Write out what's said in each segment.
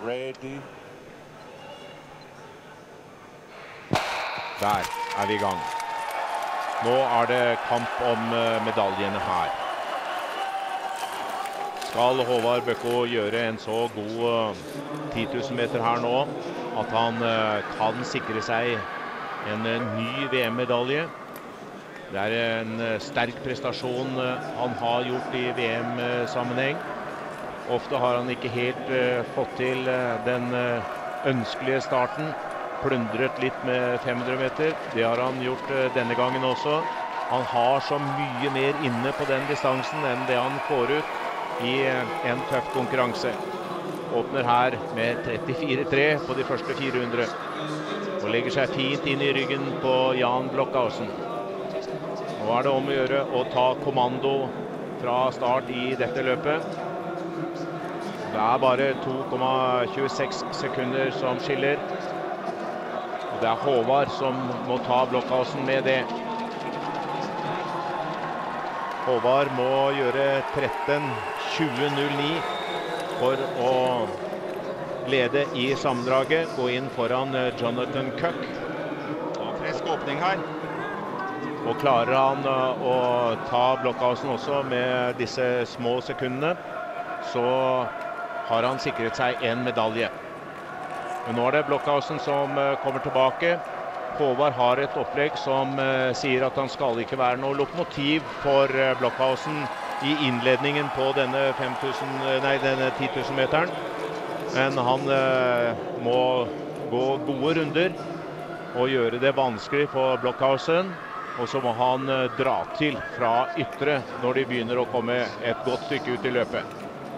Ready. Der vi I gang. Nå det kamp om medaljene her. Skal Håvard Bøkko gjøre en så god 10 000 meter her nå, at han kan sikre seg en ny VM-medalje. Det en sterk prestasjon han har gjort I VM-sammenheng. Ofte har han ikke helt fått til den ønskelige starten. Plundret litt med 500 meter. Det har han gjort denne gangen også. Han har så mye mer inne på den distansen enn det han får ut I en tøff konkurranse. Åpner her med 34,3 på de første 400. Og legger seg fint inn I ryggen på Jan Blokkhausen. Nå det om å gjøre å ta kommando fra start I dette løpet. Det bare 2,26 sekunder som skiller. Og det Håvard som må ta Blokkhausen med det. Håvard må gjøre 13:20.09 for å lede I sammendraget. Gå inn foran Jonathan Cook. Frisk åpning her. Og klarer han å ta Blokkhausen også med disse små sekundene, så har han sikret seg en medalje. Men nå det Blokkhausen som kommer tilbake. Håvard har et opplegg som sier at han skal ikke være noe lokomotiv for Blokkhausen I innledningen på denne 10 000 meteren. Men han må gå gode runder og gjøre det vanskelig for Blokkhausen. Og så må han dra til fra ytre når de begynner å komme et godt stykke ut I løpet.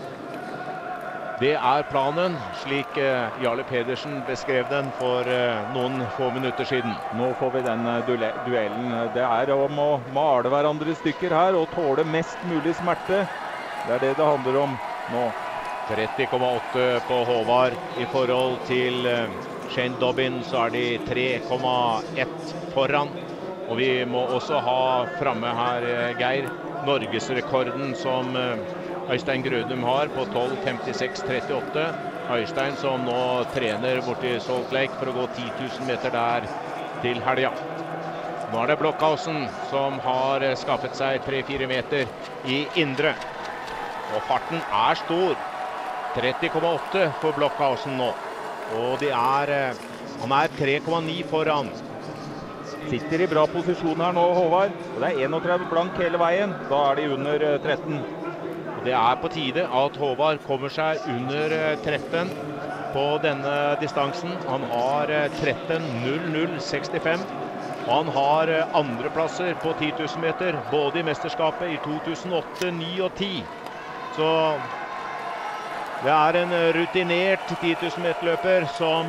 Det planen, slik Jarle Pedersen beskrev den for noen få minutter siden. Nå får vi den duellen. Det om å male hverandre I stykker her og tåle mest mulig smerte. Det det handler om nå. 30,8 på Håvard I forhold til Shane Dobbin, så de 3,1 foran. Og vi må også ha fremme her, Geir, Norgesrekorden som Øystein Grødum har på 12:56,38. Øystein som nå trener borti Salt Lake for å gå 10 000 meter der til helga. Nå det Blokkhausen som har skaffet seg 3-4 meter I indre. Og farten stor. 30,8 for Blokkhausen nå. Og han 3,9 foran. Sitter I bra posisjon her nå, Håvard. Og det 31 blank hele veien. Da de under 13. Det på tide at Håvard kommer seg under 13 på denne distansen. Han har 13:00,65. Og han har andreplasser på 10 000 meter, både I mesterskapet I 2008, 9 og 10. Så det en rutinert 10 000 meterløper som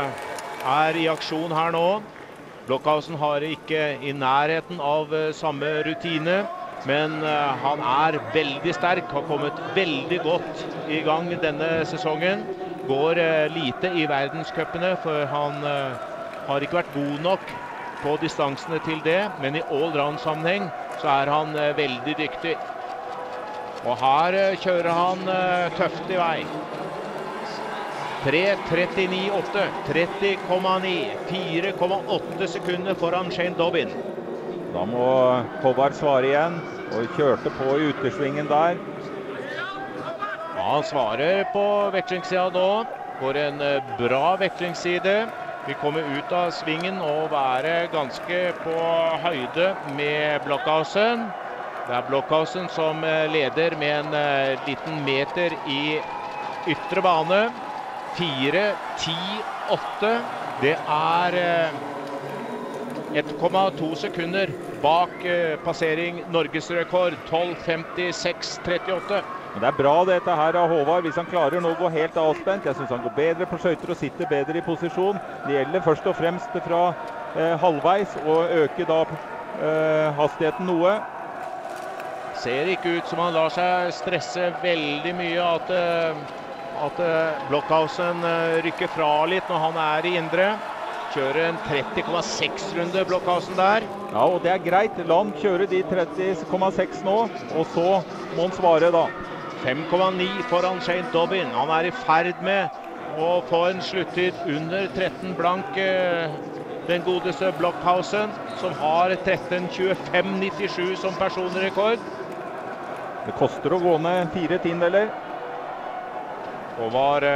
I aksjon her nå. Blokkhausen har ikke I nærheten av samme rutine, men han veldig sterk, har kommet veldig godt I gang denne sesongen. Går lite I verdenscupene, for han har ikke vært god nok på distansene til det, men I allround-sammenheng så han veldig dyktig. Og her kjører han tøft I vei. 3:39,8, 30,9, 4,8 sekunder foran Shane Dobbin. Da må Håvard svare igjen, og kjørte på I yttersvingen der. Ja, han svarer på vekslingssida nå. Går en bra vekslingsside. Vi kommer ut av svingen og være ganske på høyde med Blokkhausen. Det Blokkhausen som leder med en liten meter I ytre bane. 4:10,8. Det 1,2 sekunder bak passering Norgesrekord 12:56,38. Men det bra dette her av Håvard, hvis han klarer nå å gå helt avspent. Jeg synes han går bedre på skøyter og sitter bedre I posisjon. Det gjelder først og fremst fra halvveis og øke da hastigheten noe. Ser ikke ut som han lar seg stresse veldig mye at Blokkhausen rykker fra litt når han I indre. Kjører en 30,6 runde Blokkhausen der. Ja, og det greit. La han kjøre de 30,6 nå, og så må han svare da. 5,9 foran Shane Dobbin. Han I ferd med å få en sluttid under 13 blank. Den godeste Blockhausen, som har 13.25,97 som personrekord. Det koster å gå ned 4 tiendedeler. Håvard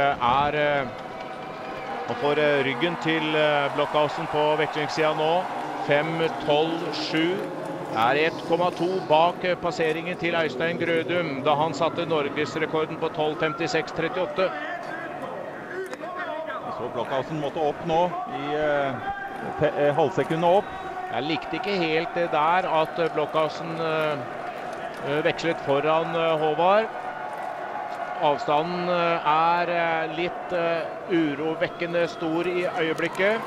han får ryggen til Blockhausen på vekslingssiden nå. 5.12,7. Er 1,2 bak passeringen til Øystein Grødum, da han satte norgesrekorden på 12.56,38. Så Blockhausen måtte opp nå i halvsekundet opp. Jeg likte ikke helt det der at Blockhausen vekslet foran Håvard. Avstanden er litt urovekkende stor i øyeblikket.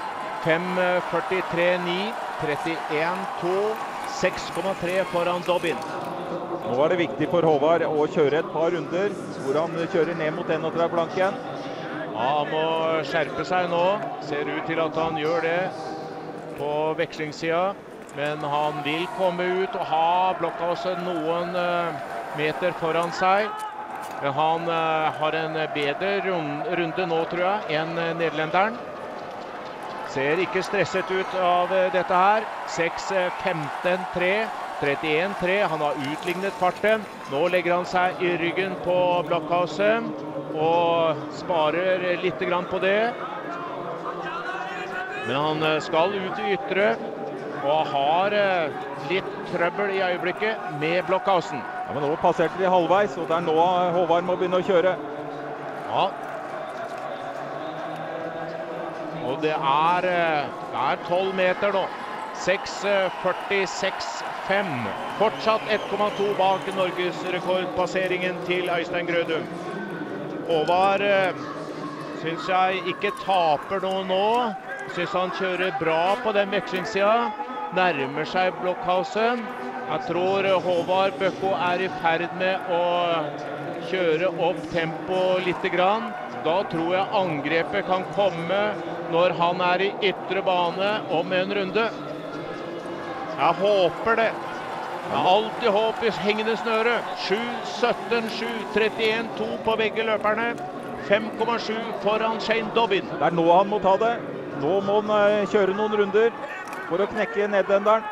5.43,9, 31,2, 6,3 foran Dobbin. Nå er det viktig for Håvard å kjøre et par runder, hvor han kjører ned mot 31 blanken. Ja, han må skjerpe seg nå. Ser ut til at han gjør det på vekslingssiden. Men han vil komme ut og ha Blockhausen noen meter foran seg. Men han har en bedre runde nå, tror jeg, enn nederlenderen. Ser ikke stresset ut av dette her. 6.15,3, 31,3. Han har utlignet farten. Nå legger han seg i ryggen på Blockhausen og sparer litt grann på det. Men han skal ut i ytre og har litt trøbbel i øyeblikket med Blockhausen. Ja, men nå passerte de halvveis, og det er nå Håvard må begynne å kjøre. Ja. Og det er 12 meter nå. 6.46,5. Fortsatt 1,2 bak norgesrekordpasseringen til Øystein Grødum. Håvard synes jeg ikke taper noe nå. Synes han kjører bra på den vekslingssiden. Nærmer seg Blockhausen. Jeg tror Håvard Bøkko er i ferd med å kjøre opp tempo litt grann. Da tror jeg angrepet kan komme når han er i ytre bane om en runde. Jeg håper det. Jeg har alltid håp i hengende snøre. 7.17,7, 31,2 på begge løperne. 5,7 foran Shane Dobbin. Det er nå han må ta det. Nå må han kjøre noen runder for å knekke nederlenderen.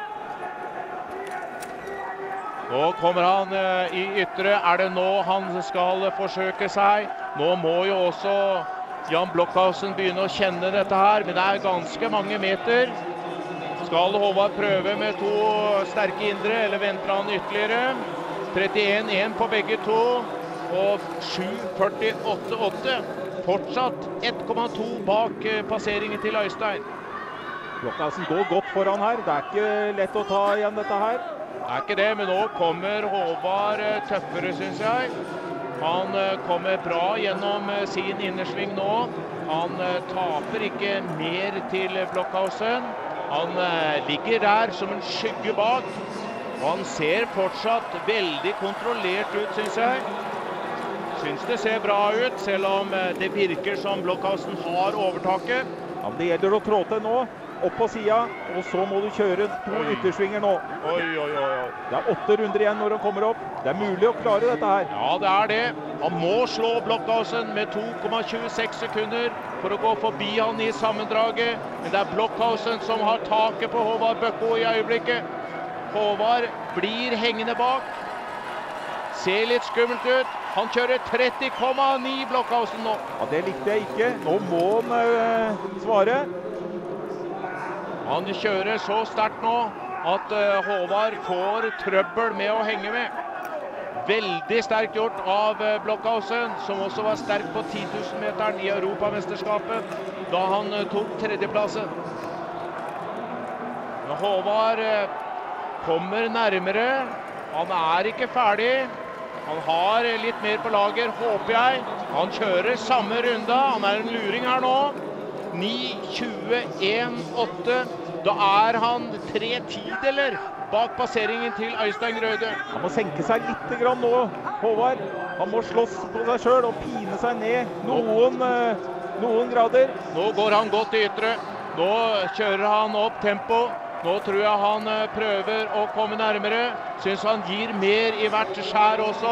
Nå kommer han i ytre. Er det nå han skal forsøke seg? Nå må jo også Jan Blockhausen begynne å kjenne dette her, men det er ganske mange meter. Skal Håvard prøve med 2 sterke indre, eller venter han ytterligere? 31,1 på begge to, og 7.48,8. Fortsatt 1,2 bak passeringen til Øystein. Blockhausen går godt foran her. Det er ikke lett å ta igjen dette her. Det er ikke det, men nå kommer Håvard tøffere, synes jeg. Han kommer bra gjennom sin innersving nå. Han taper ikke mer til Blockhausen. Han ligger der som en skygge bak. Og han ser fortsatt veldig kontrollert ut, synes jeg. Synes det ser bra ut, selv om det virker som Blockhausen har overtaket. Ja, men det gjelder å trå til nå. Opp på siden, og så må du kjøre 2 yttersvinger nå. Oi. Det er 8 runder igjen når han kommer opp. Det er mulig å klare dette her. Ja, det er det. Han må slå Blockhausen med 2,26 sekunder for å gå forbi han i sammendraget. Men det er Blockhausen som har taket på Håvard Bøkko i øyeblikket. Håvard blir hengende bak. Ser litt skummelt ut. Han kjører 30,9 Blockhausen nå. Ja, det likte jeg ikke. Nå må han svare. Han kjører så sterkt nå at Håvard får trøbbel med å henge med. Veldig sterkt gjort av Blockhausen, som også var sterk på 10 000-meteren i Europamesterskapet, da han tok 3. plassen. Håvard kommer nærmere. Han er ikke ferdig. Han har litt mer på lager, håper jeg. Han kjører samme runde. Han er en luring her nå. 9.21,8. Da er han 3 tideler bak passeringen til Øystein Grødum. Han må senke seg litt grann nå, Håvard. Han må slåss på seg selv og pine seg ned noen grader. Nå går han godt i ytre. Nå kjører han opp tempo. Nå tror jeg han prøver å komme nærmere. Synes han gir mer i hvert skjær også.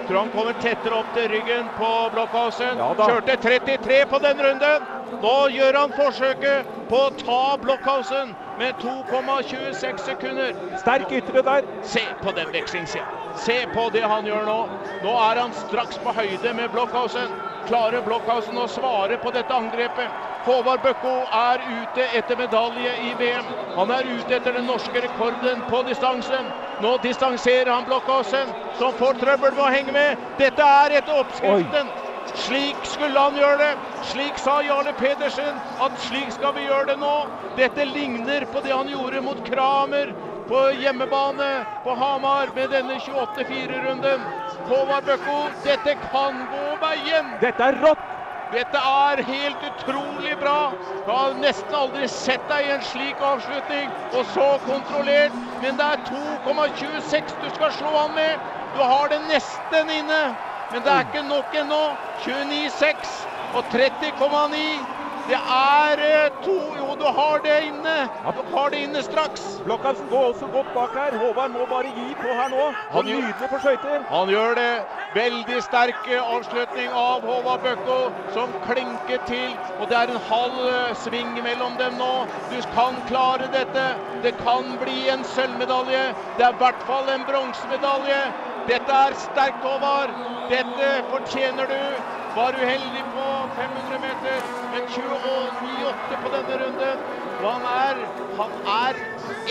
Tror han kommer tettere opp til ryggen på Blockhausen. Ja da. Kjørte 33 på den runden. Nå gjør han forsøket på å ta Blockhausen med 2,26 sekunder. Sterk ytre der. Se på den vekslingssiden. Se på det han gjør nå. Nå er han straks på høyde med Blockhausen. Klarer Blockhausen å svare på dette angrepet? Håvard Bøkko er ute etter medalje i VM. Han er ute etter den norske rekorden på distansen. Nå distanserer han Blockhausen, som får trøbbel med å henge med. Dette er etter oppskriften. Slik skulle han gjøre det. Slik sa Jarle Pedersen at slik skal vi gjøre det nå. Dette ligner på det han gjorde mot Kramer på hjemmebane på Hamar med denne 28-4-runden. Håvard Bøkko, dette kan gå veien. Dette er rått. Dette er helt utrolig bra. Jeg har nesten aldri sett deg i en slik avslutning, og så kontrollert. Men det er 2,26 du skal slå han med. Du har det nesten inne, men det er ikke nok ennå. 29,6 og 30,9. Det er jo, du har det inne. Du har det inne straks. Blockhausen går også godt bak her. Håvard må bare gi på her nå. Han nydelig på skøyter. Han gjør det. Veldig sterk avslutning av Håvard Bøkko, som klinker til. Og det er en halv sving mellom dem nå. Du kan klare dette. Det kan bli en sølvmedalje. Det er i hvert fall en bronsemedalje. Dette er sterkt, Håvard. Dette fortjener du. Var uheldig på 500 meter, men 29,8 på denne runden. Og han er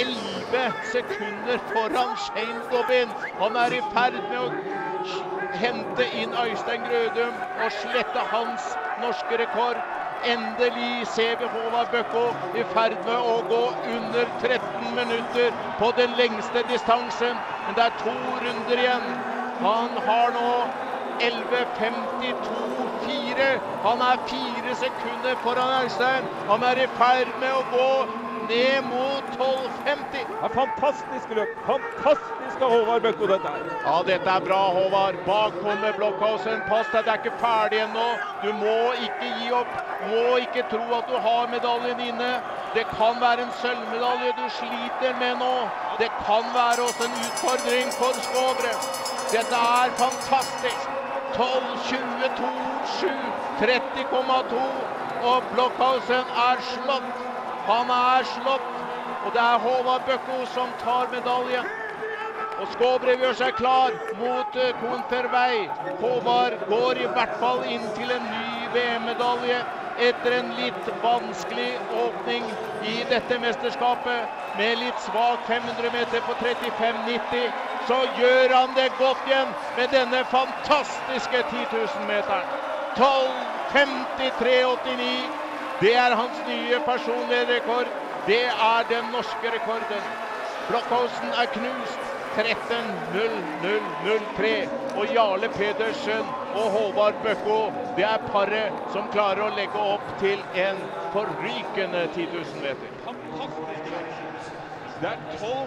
11 sekunder foran Shane Dobbin. Han er i ferd med å hente inn Øystein Grødum og slette hans norske rekord. Endelig ser vi Håvard Bøkko i ferd med å gå under 13 minutter på den lengste distansen. Men det er 2 runder igjen. Han har nå 11,52,4. Han er 4 sekunder foran Øystein. Han er i ferd med å gå ned mot 12,50. Det er fantastisk løp. Fantastisk av Håvard Bøkko dette her. Ja, dette er bra, Håvard. Bak kommer Blockhausen. Pass deg, det er ikke ferdig ennå. Du må ikke gi opp. Må ikke tro at du har medaljen inne. Det kan være en sølvmedalje du sliter med nå. Det kan være også en utfordring for Skåbre. Dette er fantastisk. 12,22,7, 30,2, og Blockhausen er slått. Han er slått, og det er Håvard Bøkko som tar medaljen. Og Skåbre gjør seg klar mot Konfervei. Håvard går i hvert fall inn til en ny VM-medalje etter en litt vanskelig åpning i dette mesterskapet. Med litt svak 500 meter på 35,90, så gjør han det godt igjen med denne fantastiske 10 000 meteren. 12,53,89. Det er hans nye personlige rekord. Det er den norske rekorden. Blockhausen er knust. 13,00,03. Og Jarle Pedersen og Håvard Bøkko, det er paret som klarer å legge opp til en forrykende 10 000 meter. Fantastisk. Det er 12